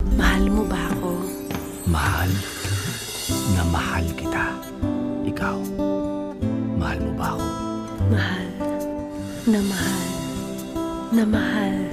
Mahal mo ba ako? Mahal na mahal kita. Ikaw, mahal mo ba ako? Mahal na mahal na mahal